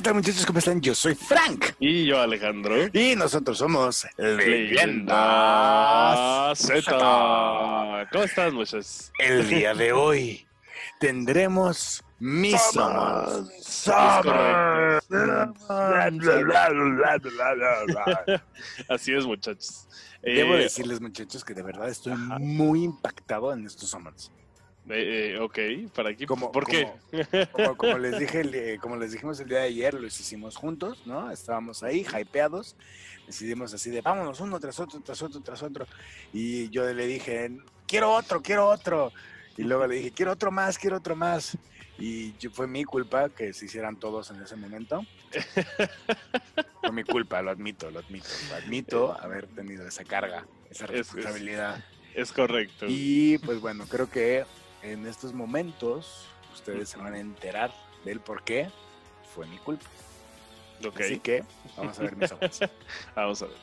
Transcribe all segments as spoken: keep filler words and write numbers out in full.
tal, muchachos? ¿Cómo están? Yo soy Frank. Y yo, Alejandro. Y nosotros somos Leyendas Leyenda Z. Z. ¿Cómo estás, muchachos? El día de hoy tendremos mis Summons. Summons. Así es, muchachos. Debo Eh, decirles, muchachos, que de verdad estoy Ajá. muy impactado en estos Summons. eh, eh, ok, ¿para aquí? Como, ¿Por como, qué? Como, como les dije, el- eh, como les dijimos el día de ayer, los hicimos juntos, ¿no? Estábamos ahí, hypeados. Decidimos así de, vámonos uno tras otro, tras otro, tras otro. Y yo le dije, quiero otro, quiero otro. Y luego le dije, quiero otro más, quiero otro más. Y yo- fue mi culpa que se hicieran todos en ese momento. Fue mi culpa, lo admito, lo admito. Lo admito haber tenido esa carga, esa Es- responsabilidad. Es correcto. Y pues bueno, creo que en estos momentos ustedes se van a enterar del por qué fue mi culpa. Ok, Así que vamos a ver mis ojos. vamos a ver.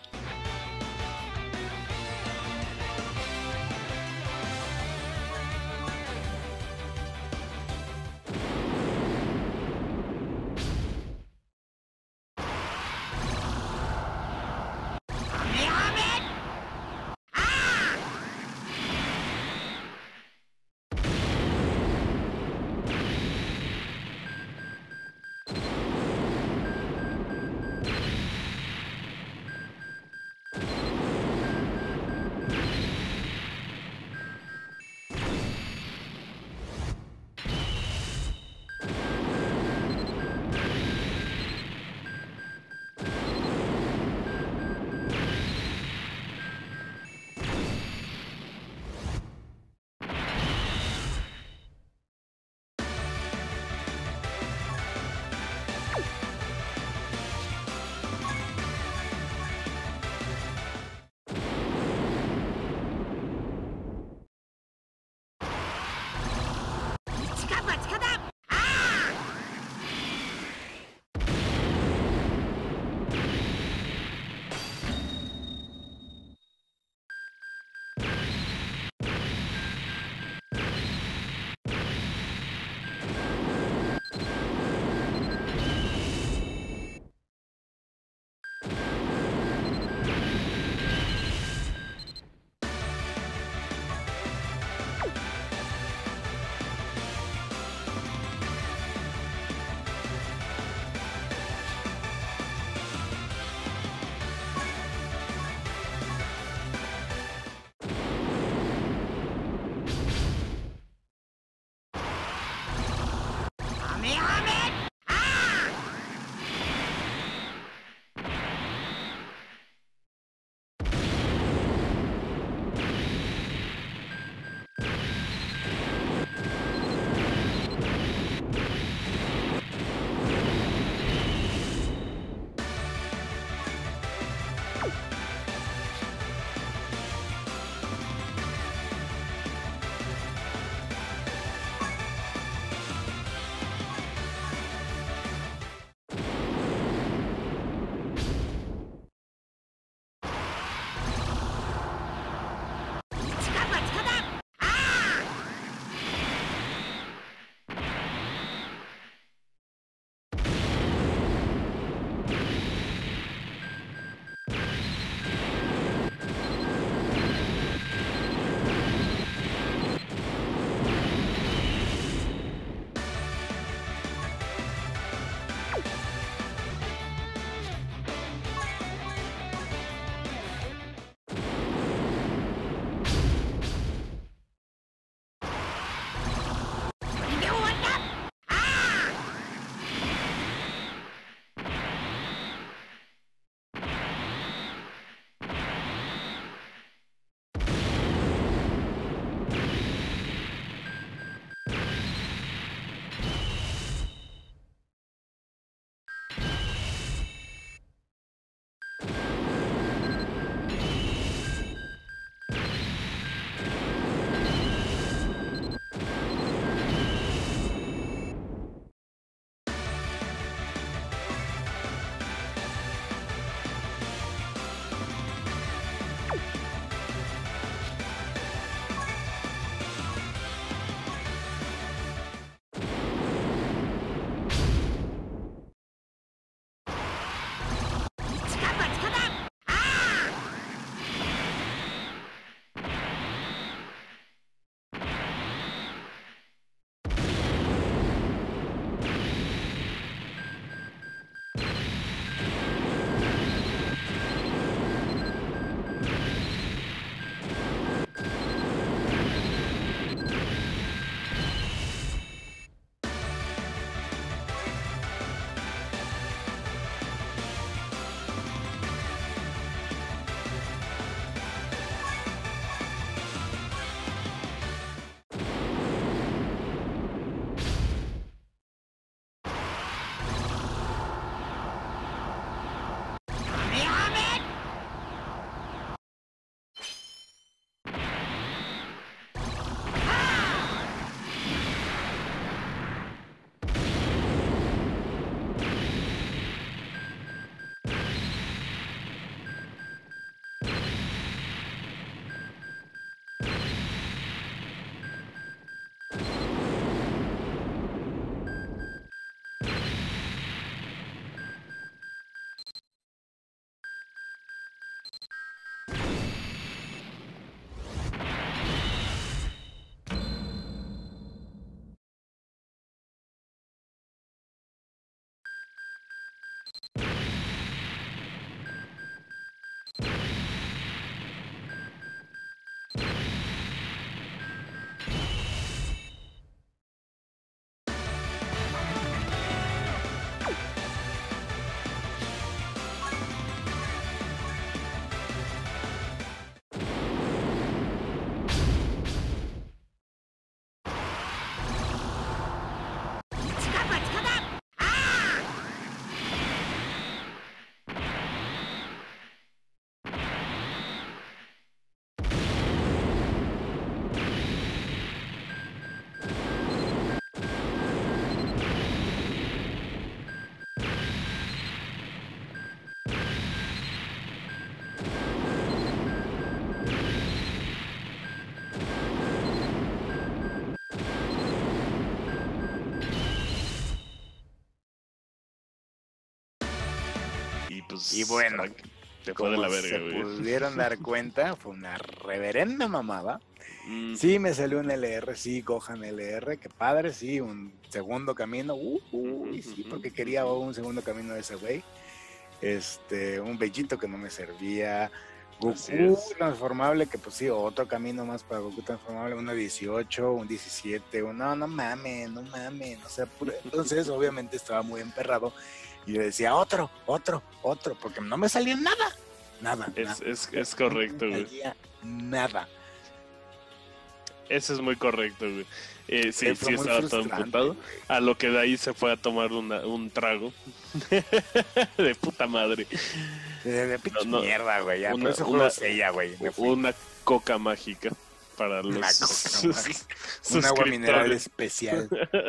pues... Y bueno, te fue de la verga, se güey. pudieron dar cuenta, fue una reverenda mamada. Mm. Sí, me salió un L R, sí, Gohan L R, qué padre, sí, un segundo camino, uh, uh, y sí, porque quería un segundo camino de ese güey. Este, un bellito que no me servía, Goku transformable, que pues sí, otro camino más para Goku transformable, uno dieciocho, un diecisiete, un no, no mames, no mames, o sea, pura... entonces obviamente estaba muy emperrado y le decía otro, otro, otro, porque no me salía nada, nada. Es, nada. es, es correcto, no me güey. salía nada. Eso es muy correcto, güey. Eh, sí, Eh, sí estaba todo emputado. A lo que de ahí se fue a tomar una, un trago. De puta madre. De, de pinche No, no, mierda, güey. Ya, una- por eso una- juego Sella, güey. me fui. Una coca mágica para los Una coca sus- mágica. Un agua mineral suscriptores. especial.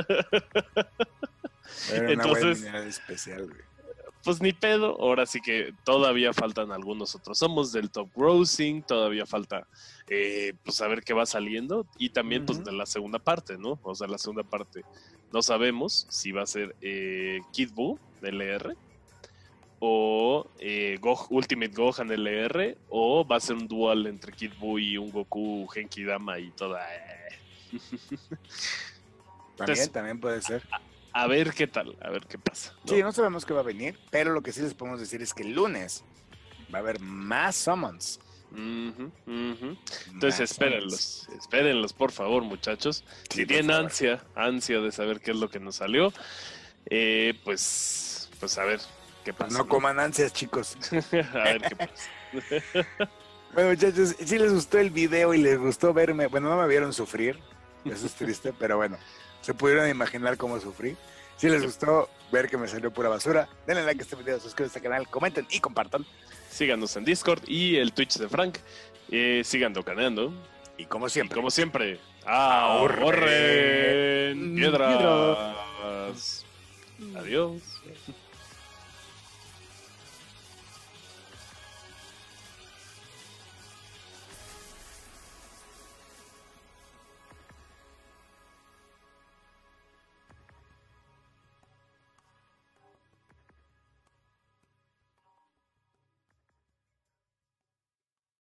Era un agua Entonces, mineral especial, güey. pues ni pedo. Ahora sí que todavía faltan algunos otros. Somos del top grossing, todavía falta eh, pues saber qué va saliendo. Y también pues Ujú. de la segunda parte, ¿no? O sea, la segunda parte no sabemos si va a ser eh, Kid Buu L R o eh, Go- Ultimate Gohan L R, o va a ser un dual entre Kid Buu y un Goku Genki Dama y toda. También, Entonces- también puede ser. A ver qué tal, a ver qué pasa, ¿no? Sí, no sabemos qué va a venir, pero lo que sí les podemos decir es que el lunes va a haber más summons. Ujú, ujú. Entonces Más espérenlos, summons. espérenlos por favor, muchachos. Sí, Si por tienen favor. ansia, ansia de saber qué es lo que nos salió, eh, pues, pues a ver qué Pues pasa. no coman ansias, chicos. a ver qué pasa. Bueno, muchachos, si les gustó el video y les gustó verme, bueno, no me vieron sufrir, eso es triste, pero bueno, se pudieron imaginar cómo sufrí. Si les gustó ver que me salió pura basura, denle like a este video, suscríbanse al canal, comenten y compartan. Síganos en Discord y el Twitch de Frank. Eh, sigan docaneando. Y como Y siempre, como siempre, Ahorren ahorren piedras. Adiós.